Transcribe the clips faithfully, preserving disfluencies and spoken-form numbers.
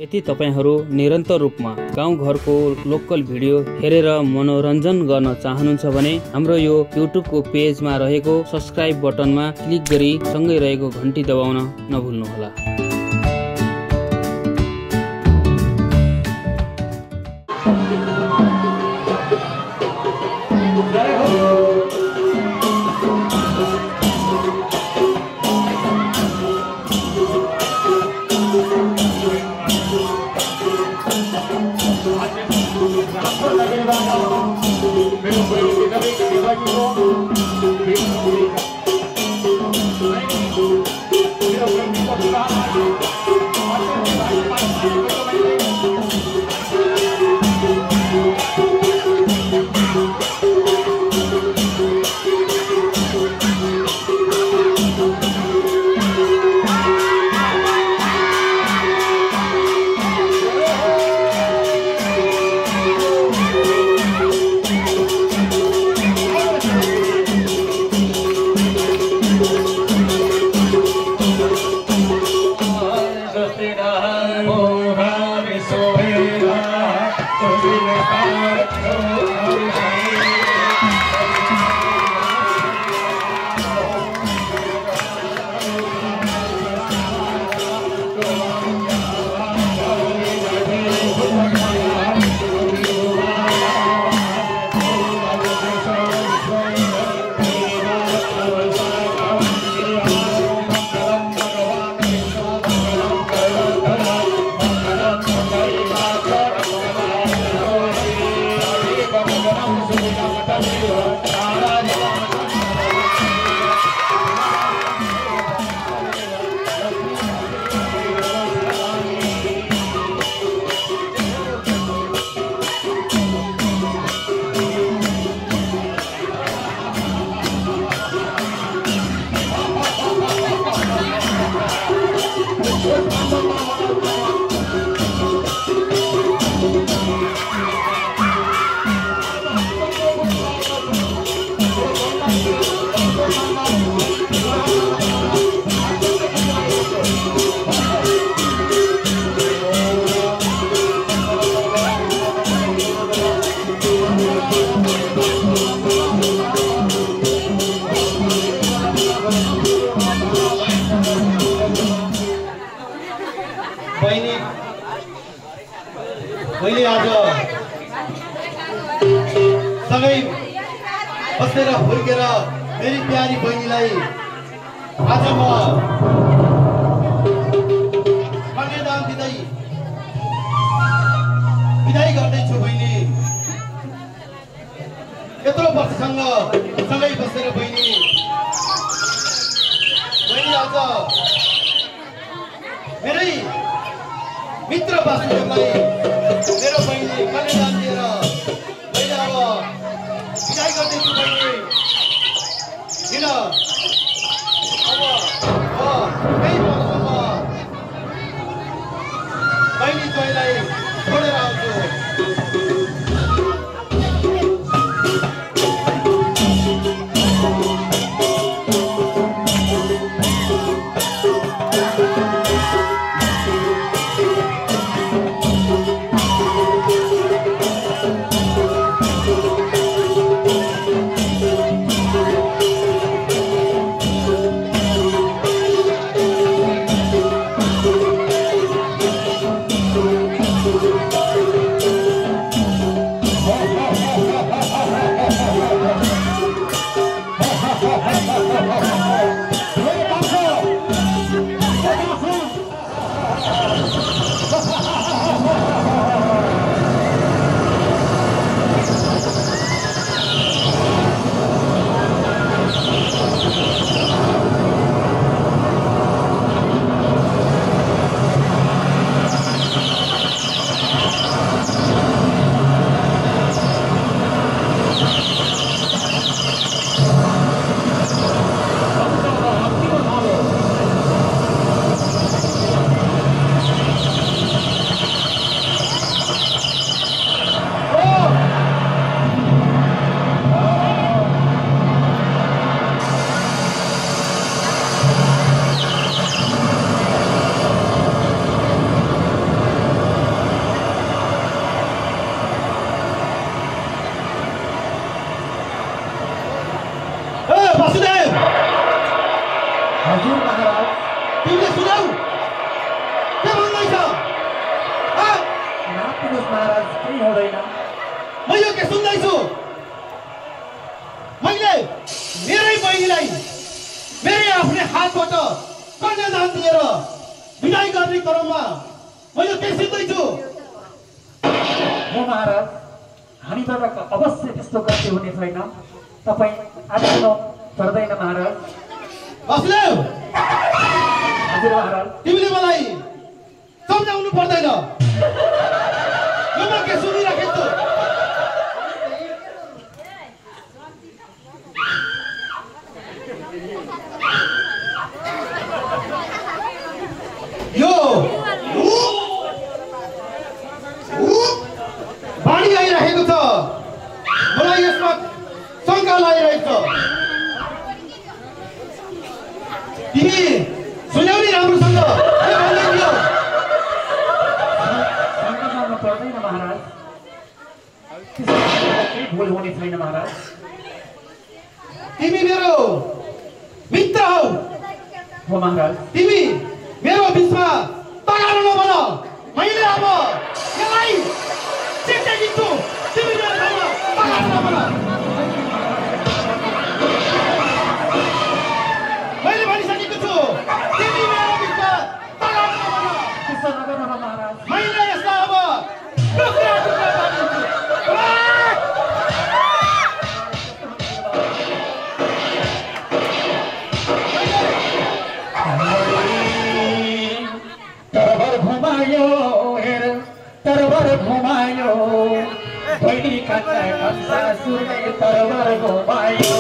यदि तपाईहरू निरन्तर रूपमा गाउँघरको लोकल भिडियो हेरेर मनोरञ्जन गर्न चाहनुहुन्छ भने हाम्रो यो युट्युबको पेजमा रहेको सब्स्क्राइब बटनमा क्लिक गरी सँगै रहेको घण्टी दबाउन नभुल्नुहोला। मैले आज सँगै बसेर हुर्केर मेरी प्यारी बहिनीलाई आज म कन्यादान दिँदै विदाई गर्दैछु। बहिनी यत्रो वर्षसँग सँगै बसेर बहिनी बहिनी आज मेरै मित्र बासुदेवलाई मेरो बहिनी कन्यादान दिएर मैले अब विदाई गर्दैछु। बहिनी किन अब केही वर्षसम्म बहिनी ज्वाइँलाई छोडेर आउँछु। म यो के सुन्दैछु मैले मेरै बहिनीलाई मेरै आफ्नै हातबाट कन्यादान दिएर विदाई गर्ने क्रममा म यो के सुन्दैछु हो महाराज हामीबाट अवश्य त्यस्तो गल्ती हुने छैन तपाईँ आग्रह पर्दैन महाराज वासुदेव हजुर महाराज तिमीले मलाई सम्झाउनु पर्दैन यो म के सुनिराखेको छु यो बाणी आइरहेको छ मलाई यसमा शङ्का लागिरहेको छ तिमी सुन्यौ नि राम्रोसँग के भन्दै थियो शङ्का मार्नु पर्दैन महाराज केही भुल हुने छैन महाराज तिमी मेरो मित्र हौ हो महाराज तिमी मेरो बिचमा तगारो नबन मैले अब यसलाई चिट्टे दिन्छु तिमी मेरो ठाउँमा तगारो नबन मैले भनिसकेको छु तिमी मेरो बिचमा तगारो नबन त्यसो नगर्नु महाराज मैले यसलाई अब टुक्रा टुक्रा पारिदिन्छु तरबर घुमायो हेर तरबर घुमायो बहिनी कान्दा कान्दा सुरले तरबर घुमायो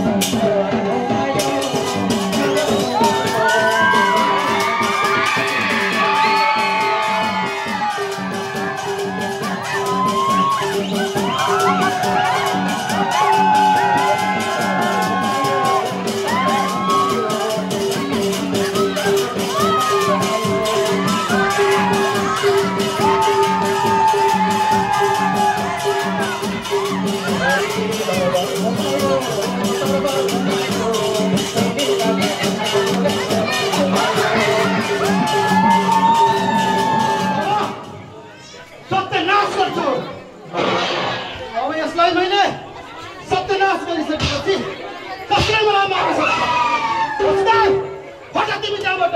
मैले सत्यनाश गरिसकेपछि कसले मलाई मार्न सक्छ फटा तिमी त्यहाँबाट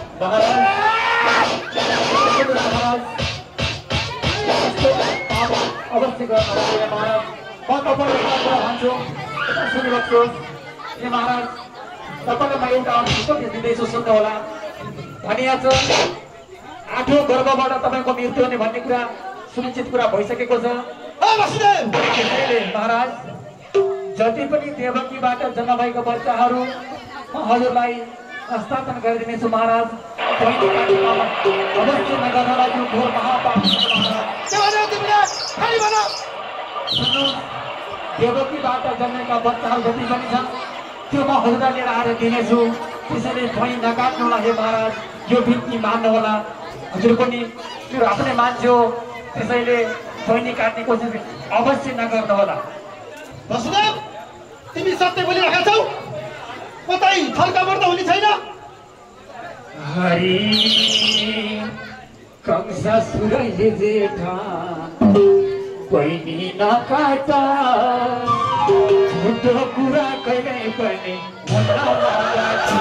अवश्य गर्न महाराज म तपाईँलाई एउटा कुरा भन्छु सुनिबक्नुहोस् हे महाराज तपाईँलाई म एउटा अनुष्ठित दिँदैछु सुन्नु होला भनिएको छ आठौँ गर्भबाट तपाईँको मृत्यु हुने भन्ने कुरा सुनिश्चित कुरा भइसकेको छ महाराज जति पनि देवकीबाट जन्म भएको बच्चाहरू म हजुरलाई हस्तान्तरण गरिदिनेछु महाराज अवश्य नगर्नलाई यो घोर महापाप देवकीबाट जन्मेका बच्चाहरू जति पनि छन् त्यो म हजुरलाई लिएर आएर दिनेछु त्यसैले भई नकाट्नुहोला हे महाराज यो बिन्ती मान्नु होला हजुर पनि मेरो आफ्नै मान्छे हो त्यसैले बहिनी काट्ने कोसिस अवश्य नगर्नु होला वसुदेव तिमी सत्य बोलिरहेका छौ कतै छलकपट हुने छैन हरि कंसासुरले जेठा बहिनी नकाटा झुटो कुरा कहिल्यै पनि हुन नगाटा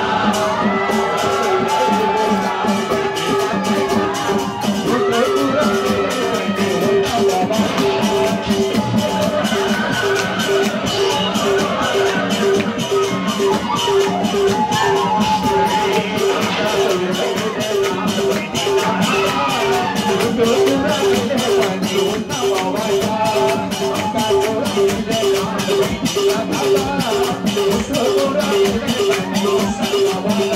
Bye.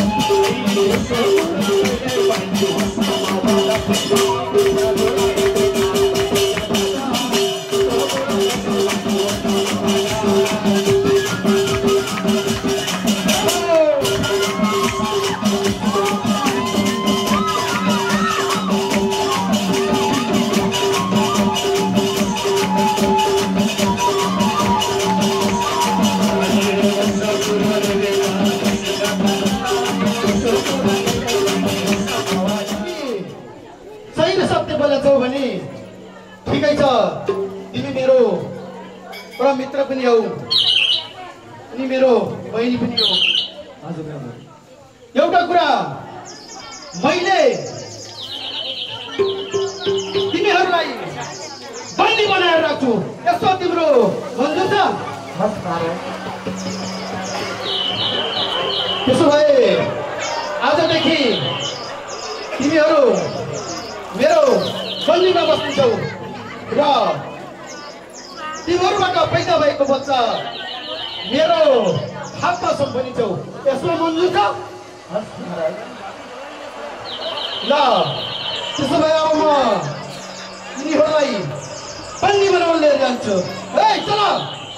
र मित्र पनि हौ अनि मेरो बहिनी पनि हो। एउटा कुरा मैले तिमीहरूलाई बन्दी बनाएर राख्छु, यस्तो तिम्रो मन्जुर छ? त्यसो भए आजदेखि तिमीहरू मेरो बन्दीमा बस्नेछौ र तिमीहरूबाट पैदा भएको बच्चा मेरो हातमा सम्पनिन्छौ, यसमा मन्जुर छ? ल त्यसो भए अब म तिनीहरूलाई बन्दी बनाउन लिएर जान्छु। ए चल।